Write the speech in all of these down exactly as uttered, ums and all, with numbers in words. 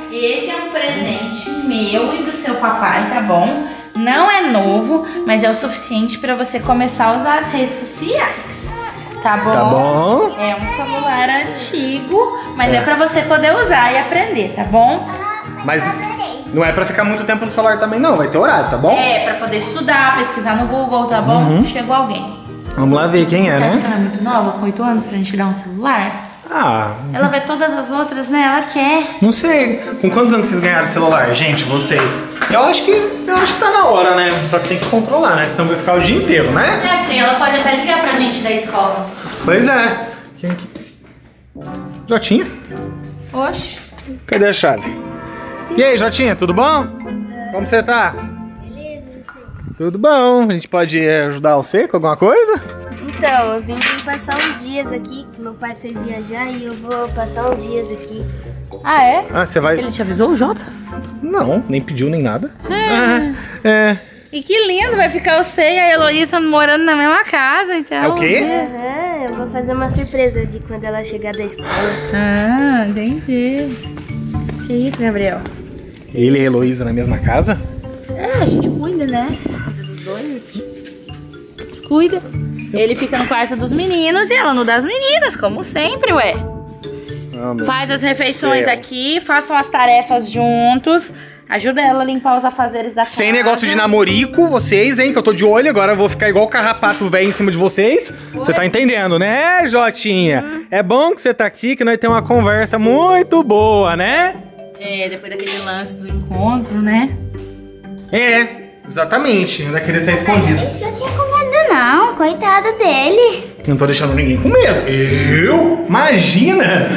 esse é um presente meu e do seu papai, tá bom? Não é novo, mas é o suficiente pra você começar a usar as redes sociais. Tá bom? Tá bom. É um celular antigo, mas é, é pra você poder usar e aprender, tá bom? Mas não é pra ficar muito tempo no celular também não, vai ter horário, tá bom? É, pra poder estudar, pesquisar no Google, tá bom? Uhum. Chegou alguém. Vamos lá ver quem é, Você né? acha que ela é muito nova, com oito anos, pra gente dar um celular? Ah... Ela vê todas as outras, né? Ela quer. Não sei. Com quantos anos vocês ganharam celular, gente, vocês? Eu acho que eu acho que tá na hora, né? Só que tem que controlar, né? Senão vai ficar o dia inteiro, né? É, porque ela pode até ligar pra gente da escola. Pois é. Quem aqui? Jotinha? Oxe. Cadê a chave? E aí, Jotinha, tudo bom? Como você tá? Beleza, você? Tudo bom. A gente pode ajudar você com alguma coisa? Então, eu vim passar uns dias aqui, que meu pai foi viajar e eu vou passar uns dias aqui. Ah, é? Ah, você vai... Ele te avisou, o Jota? Não, nem pediu nem nada. É. Ah, é. E que lindo, vai ficar você e a Heloísa morando na mesma casa, então. É o quê? Aham, eu vou fazer uma surpresa de quando ela chegar da escola. Ah, entendi. Que isso, Gabriel? Ele e a Heloísa na mesma casa? É, a gente cuida, né? Cuida dos dois. Cuida. Ele fica no quarto dos meninos e ela no das meninas, como sempre, ué. Ah, meu Faz as Deus do refeições céu. aqui, façam as tarefas juntos. Ajuda ela a limpar os afazeres da casa. Sem negócio de namorico, vocês, hein? Que eu tô de olho agora, eu vou ficar igual o carrapato velho em cima de vocês. Você tá entendendo, né, Jotinha? Uhum. É bom que você tá aqui, que nós temos uma conversa muito boa, né? É, depois daquele lance do encontro, né? É, exatamente. Não vai querer ser escondido. Ele já tinha com medo não, coitado dele. Não tô deixando ninguém com medo. Eu? Imagina!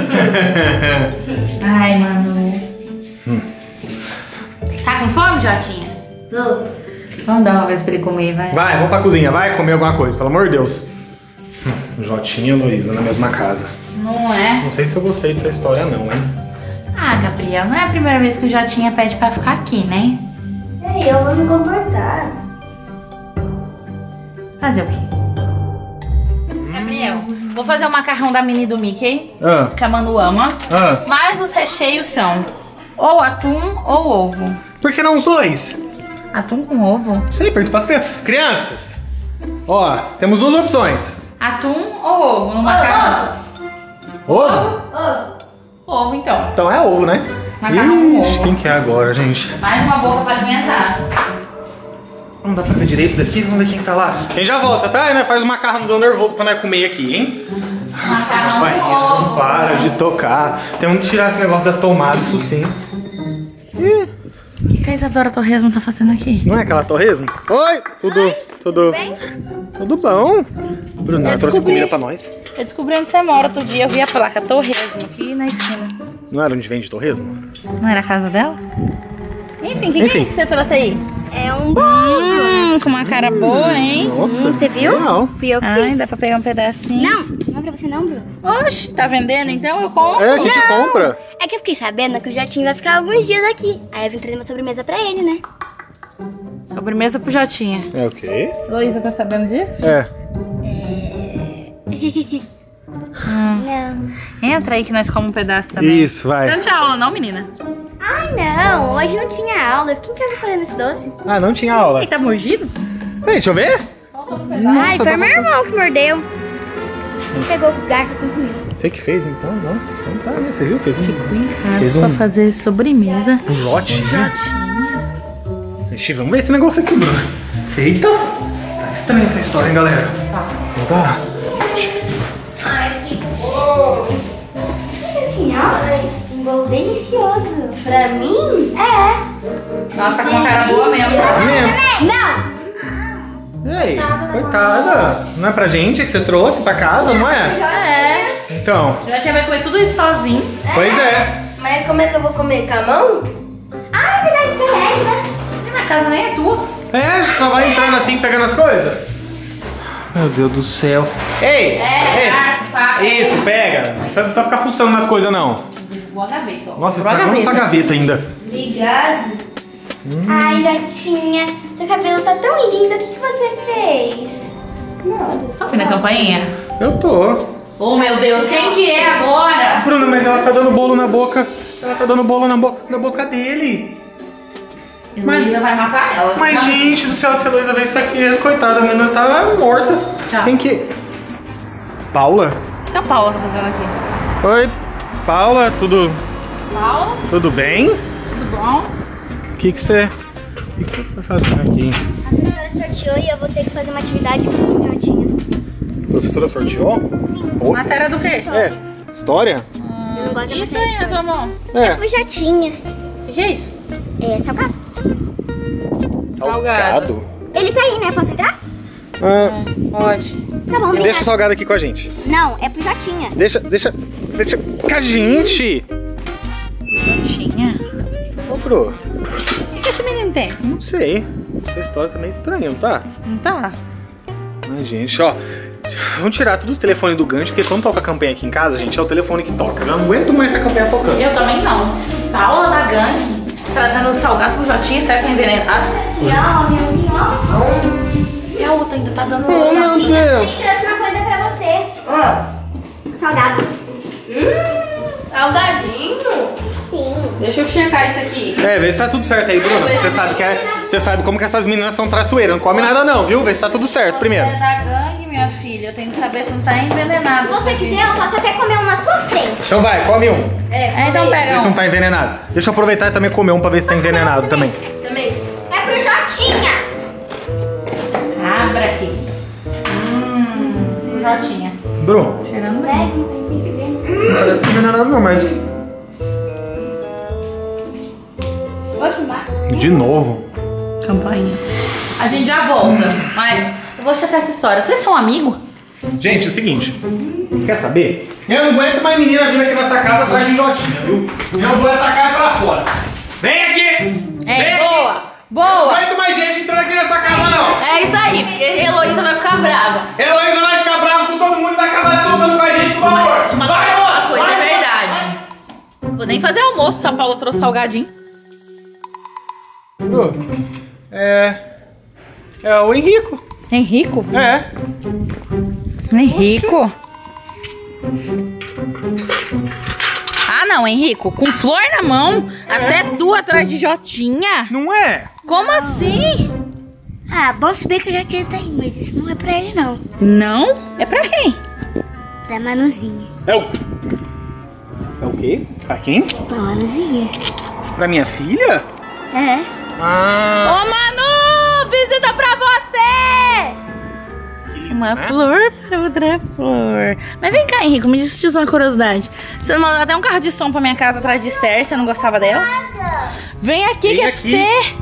Ai, mano. Hum. Tá com fome, Jotinha? Tô. Vamos dar uma vez pra ele comer, vai. Vai, vamos pra cozinha, vai comer alguma coisa, pelo amor de Deus. Hum, Jotinha e Heloísa na mesma casa. Não é? Não sei se eu gostei dessa história não, hein? Ah, Gabriel, não é a primeira vez que o Jotinha pede pra ficar aqui, né? É, eu vou me comportar. Fazer o quê? Gabriel, vou fazer o macarrão da Minnie do Mickey, Ah, que a Manu ama. ah. Mas os recheios são ou atum ou ovo. Por que não os dois? Atum com ovo? Não sei, pergunta pras crianças. Crianças, ó, temos duas opções. Atum ou ovo no macarrão? Ovo? Ô, Ovo, então. Então é ovo, né? Macarrão com Ixi, ovo. quem que é agora, gente? Mais uma boca pra alimentar. Não dá pra ver direito daqui, vamos ver quem que tá lá. Quem já volta, tá? Né? Faz um macarrãozão nervoso pra nós comer aqui, hein? Macarrão Vai, com não ovo. para de tocar. Temos que tirar esse negócio da tomada, isso sim. Ih, O que, que a Isadora Torresmo tá fazendo aqui? não é aquela torresmo? Oi, tudo, tudo, bem? tudo bom? Bruna, Eu trouxe descobri. comida pra nós. Eu descobri onde você mora outro dia, eu vi a placa Torresmo aqui na esquina. Não era onde vende torresmo? Não era a casa dela? Enfim, o que, que Enfim. é isso que você trouxe aí? É um bolo. Hum, com uma cara boa, hein? Nossa, Hum, você viu? legal. Fui eu que Ai, fiz. dá pra pegar um pedacinho. Não, não é pra você não, Bruno. Oxe, tá vendendo então? Eu compro. É, a gente Não. compra. É que eu fiquei sabendo que o Jotinho vai ficar alguns dias aqui. Aí eu vim trazer uma sobremesa pra ele, né? Sobremesa pro Jotinha. É o quê? Luísa tá sabendo disso? É. Hum. Não. Entra aí que nós comemos um pedaço também. Isso, vai. Não tinha aula não, menina? Ai, não. Hoje não tinha aula. Eu fiquei em casa fazendo esse doce. Ah, não tinha aula. Ei, tá mordido? Ei, deixa eu ver. Ai, foi meu irmão que mordeu. Ele pegou o garfo assim comigo. Você que fez, então? Nossa, então tá, né? Você viu? Fez um, Ficou em casa Fez pra um- fazer sobremesa. um jote, né? Jotinha. Ixi, vamos ver esse negócio aqui, Bruno. Eita! Tá estranha essa história, hein, galera? Não tá? Ai, que fome. Que tinha aula? Um bolo delicioso. Pra mim? É. Ela tá com uma cara boa mesmo. Tá mesmo? Não. Ei, coitada. Não é pra gente que você trouxe pra casa, não é? É. Então, O Jotinha vai comer tudo isso sozinho. pois é. Mas como é que eu vou comer? Com a mão? Ah, é verdade, você é, né? E na casa nem é tua. É, só vai entrando assim, pegando as coisas. Meu Deus do céu. Ei! É, ei. garfo, faca. Isso, pega. Não precisa ficar fuçando nas coisas, não. Boa gaveta, ó. Nossa, Boa estragou sua gaveta ainda. Obrigado. Ai, Jotinha, seu cabelo tá tão lindo. O que, que você fez? Não, Deus. Tá ouvindo a campainha? Eu tô. Oh, meu Deus, quem que é agora? Bruna, mas ela tá dando bolo na boca. Ela tá dando bolo na, bo na boca dele. Heloísa vai matar ela. Mas, Não. gente do céu, se a Heloísa vê isso aqui, coitada, a menina tá morta. Tchau. Tem que... Paula? O que a Paula tá fazendo aqui? Oi, Paula, tudo... Paula, Tudo bem? tudo bom? O que que você... O que que você tá fazendo aqui? A professora sorteou e eu vou ter que fazer uma atividade com o Jotinha. A professora sorteou? Sim. Oh, Matéria do quê? é, história? Eu não gosto da Isso matéria aí de na história. tua mão. É. O Jotinha. O que, que é isso? É salgado. Salgado. Ele tá aí, né? Posso entrar? Ah, Pode. Tá bom, obrigada. deixa o salgado aqui com a gente. Não, é pro Jotinha. Deixa, deixa, deixa com a gente. Tinha. Ô, Bru, O que, que esse menino tem? não sei. Essa história tá meio estranha, não tá? Não tá? Ai, gente, ó. Vamos tirar todos os telefones do gancho, porque quando toca a campanha aqui em casa, gente, é o telefone que toca. Eu não aguento mais essa campanha tocando. Eu também não. Paula da gangue, trazendo o salgado pro Jotinha, será que é envenenado? Jotinha, ó, meuzinho, ó. E a outra ainda tá dando... Oh, meu Jotinha, Deus. eu trouxe uma coisa pra você. Ah, Salgado. salgadinho? Sim. Deixa eu checar isso aqui. É, vê se tá tudo certo aí, Bruna. Você sabe que é, você sabe como que essas meninas são traiçoeiras. Não come nada não, viu? Vê se tá tudo certo primeiro. Você é da gangue, minha filha. Eu tenho que saber se não tá envenenado. Se você isso aqui. quiser, eu posso até comer um na sua frente. Então vai, come um. É, então Vê pega se não um. tá envenenado. Deixa eu aproveitar e também comer um pra ver se tá envenenado também. Também. É pro Jotinha. Abra aqui. Hum, Jotinha. Bruno, Cheirando É, bem. não tem que ver. não parece envenenado não, mas... Oxe, vai. De novo. Campainha. A gente já volta. Mas eu vou checar essa história. Vocês são amigos? Gente, é o seguinte. Quer saber? Eu não aguento mais menina vir aqui nessa casa atrás de Jotinha, viu? Eu vou atacar pra fora. Vem aqui! É, Vem boa. aqui! Não Boa. aguento mais gente entrando aqui nessa casa, não! É isso aí, porque a Heloísa vai ficar brava. Heloísa vai ficar brava com todo mundo e vai acabar soltando com a gente, por favor! Uma, Vai, uma Heloísa! coisa vai, é verdade. Vou nem fazer almoço se a Paula trouxe salgadinho. Bru, É... É o Henrico. Henrico? É. Henrico? Ah, não, Henrico. Com flor na mão, até tu atrás de Jotinha. Não é? Como assim? Ah, bom saber que o Jotinha tá aí, mas isso não é pra ele, não. Não? É pra quem? Pra Manuzinha. É o... É o quê? Pra quem? Pra Manuzinha. Pra minha filha? É. Ô, Ah... Manu, visita pra você! Que lindo, Uma né? flor para outra flor. Mas vem cá, Henrico, me diz uma curiosidade. Você mandou até um carro de som pra minha casa atrás de Esther, você não gostava dela? Vem aqui Vem que é aqui. pra você.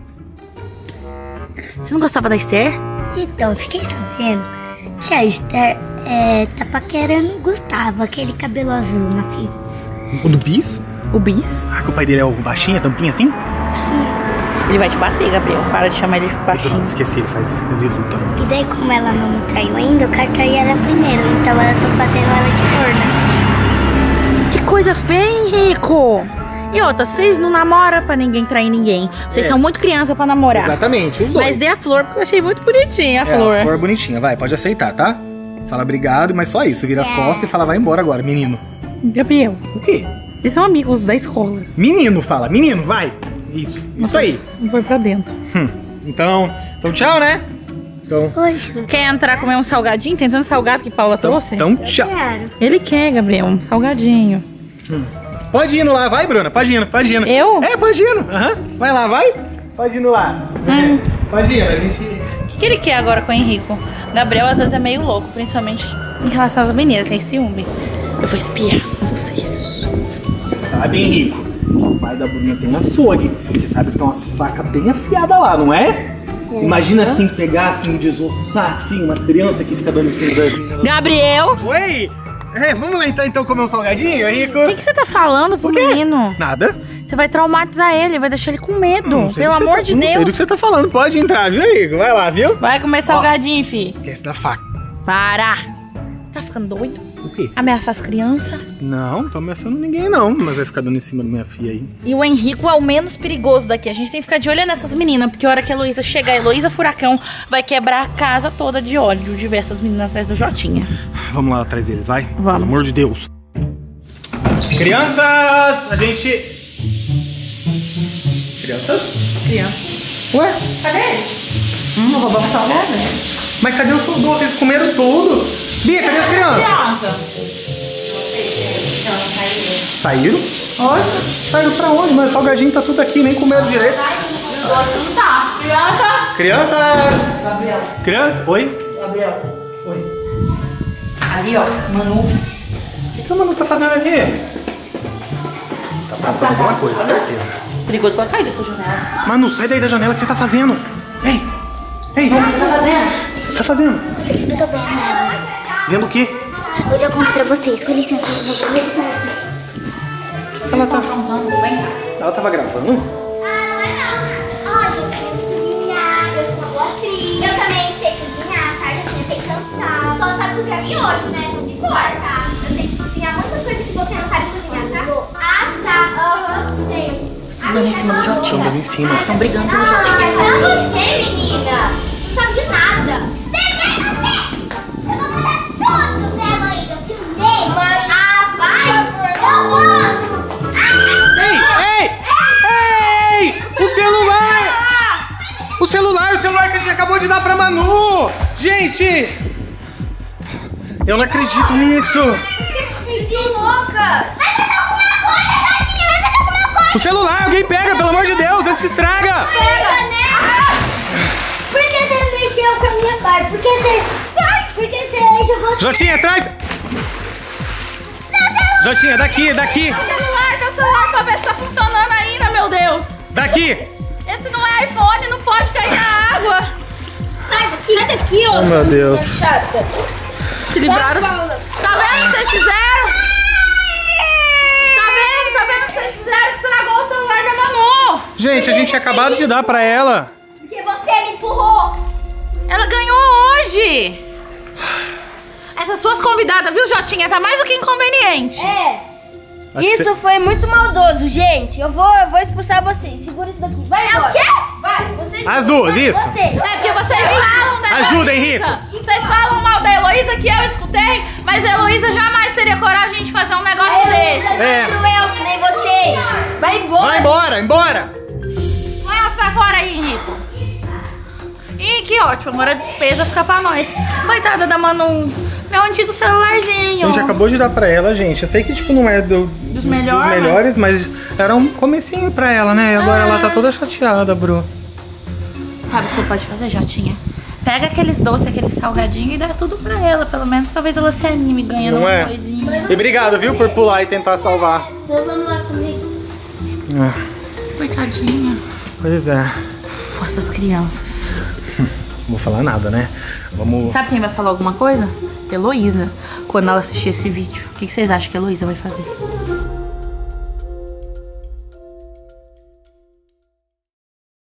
Você não gostava da Esther? Então, eu fiquei sabendo que a Esther é, tá paquerando o Gustavo, aquele cabelo azul na fios. O do Bis? O Bis? Ah, que o pai dele é o baixinho, a tampinha assim? Ele vai te bater, Gabriel. Para de chamar ele de Eu baixinho. não esqueci, ele faz esse de luta. E daí, como ela não me traiu ainda, eu quero trair ela primeiro. Então, eu tô fazendo ela de corna. Que coisa feia, Henrico! E outra, vocês não namoram pra ninguém trair ninguém. Vocês É. são muito criança pra namorar. Exatamente, os dois. Mas dê a flor porque eu achei muito bonitinha a É, flor. a flor bonitinha, vai, pode aceitar, tá? Fala obrigado, mas só isso, vira as costas e fala vai embora agora, menino. Gabriel, O quê? eles são amigos da escola. Menino, fala, menino, vai. Isso, isso aí. Não foi pra dentro. Hum, Então, então tchau, né? Então, Hoje, Quer entrar comer um salgadinho? Tem tanto salgado que Paula então, trouxe? então tchau. quero. Ele quer, Gabriel, um salgadinho. Pode ir indo lá, vai, Bruna, pode ir indo, pode ir indo. Eu? É, pode ir indo, aham. Vai lá, vai. Pode ir indo lá. Hum. Pode ir indo, a gente... O que, que ele quer agora com o Henrico? Gabriel às vezes é meio louco, principalmente em relação às meninas, tem ciúme. Eu vou espiar vocês. Você sabe, Henrico, que o pai da Bruna tem um açougue. Você sabe que tem umas facas bem afiadas lá, não é? Imagina assim, pegar assim, desossar assim, uma criança que fica dando assim... Da... Gabriel, Oi! É, vamos lá então, então comer um salgadinho, Henrico? o que, que você tá falando pro O quê? menino? Nada. Você vai traumatizar ele, vai deixar ele com medo. Não sei Pelo do que você amor tá- de Não sei do Deus. que você tá falando, pode entrar, viu, Henrico? Vai lá, viu? Vai comer salgadinho, fi. Esquece da faca. Para. Você tá ficando doido? O quê? Ameaçar as crianças. Não, não tô ameaçando ninguém não, mas vai ficar dando em cima da minha filha aí. E o Henrico é o menos perigoso daqui. A gente tem que ficar de olho nessas meninas, porque a hora que a Heloísa chegar, a Heloísa Furacão vai quebrar a casa toda de ódio de ver essas meninas atrás do Jotinha. Vamos lá atrás deles, vai? Vamos. Pelo amor de Deus. Crianças, a gente... Crianças? Crianças. Ué? Cadê eles? Hum, roubamos salgado. Mas cadê o show doce? Vocês comeram tudo. Bia, cadê as crianças? Saíram? Oi? Saíram pra onde? Mas o salgadinho tá tudo aqui, nem comeram direito. Não tá. Crianças. Crianças! Gabriel. Crianças? Oi? Gabriel. Oi. Ali, ó. Manu. O que, que a Manu tá fazendo aqui? Tá aprontando alguma coisa, certeza. Perigoso ela cair dessa janela. Manu, sai daí da janela, o que você tá fazendo? Ei! Ei! O que você tá fazendo? O que você tá fazendo? Eu tô vendo elas. Vendo o quê? Eu já conto pra vocês. Com licença, eu vou ver. Ela tá... Vem cá. Ela tava gravando? Ó, gente, eu sei cozinhar, eu sou uma boa atriz. Eu também sei cozinhar, tá? Eu sei cantar. Só sabe cozinhar miojo, né? Só se for, tá? Eu sei cozinhar muitas coisas que você não sabe cozinhar, tá? Ah, tá. Aham, sei. Estão dando em cima do Estão Jotinha. dando em cima. Estão brigando pelo Não, Jotinha. é você, menina. Não sabe de nada. Vem, vem, você. Eu vou mandar tudo pra Heloísa. Eu filmei. Ah, vai. Eu mando. Ei! Ei! Ei! O celular! O celular, o celular que a gente acabou de dar pra Manu! Gente! Eu não acredito nisso! Que loucas. Vai pegar alguma coisa, Jotinha. Vai pegar alguma coisa. O celular, alguém pega, pelo amor de Deus, antes que estraga! Pega, né? Por que você mexeu com a minha parte? Por que você... Sai! Por que você jogou... Jotinha, atrás! Jotinha, daqui, daqui! O celular, teu celular pra ver se tá funcionando ainda, meu Deus. Daqui! Esse não é iPhone, não pode cair na água. Sai daqui. Sai daqui, ó. Oh, meu Deus! Chata. Se livraram. Tá vendo o que vocês fizeram? Tá vendo? Tá vendo o que vocês fizeram? Estragou o celular da Manu. Gente, a gente tinha acabado de dar pra ela. Porque você me empurrou. Ela ganhou hoje. Essas suas convidadas, viu, Jotinha? Tá mais do que inconveniente. É. Acho que Isso foi muito maldoso, gente. Eu vou, eu vou expulsar vocês. Segura isso daqui. Vai É embora. o quê? Vai, vocês. As duas, isso? Você. É porque vocês falam da Ajuda, Heloísa. Henrico. Vocês falam mal da Heloísa, que eu escutei, mas a Heloísa jamais teria coragem de fazer um negócio desse. É. Cruel que nem vocês. Vai embora. Vai embora, embora! Põe elas pra fora aí, Henrico. Ih, que ótimo. Agora a despesa fica pra nós. Coitada da Manu. Meu antigo celularzinho. A gente acabou de dar pra ela, gente. Eu sei que, tipo, não é do, Dos do- melhor, dos melhores, mas era um comecinho pra ela, né? Agora Ah. ela tá toda chateada, Bru. Sabe o que você pode fazer, Jotinha? Pega aqueles doces, aqueles salgadinhos e dá tudo pra ela. Pelo menos talvez ela se anime ganhando Não uma é? coisinha. E obrigado, viu, por pular e tentar salvar. Então vamos lá comigo. Ah, Coitadinha. pois é. Pô, essas crianças. Não vou falar nada, né? Vamos... Sabe quem vai falar alguma coisa? Heloísa. Quando ela assistir esse vídeo. O que que vocês acham que a Heloísa vai fazer?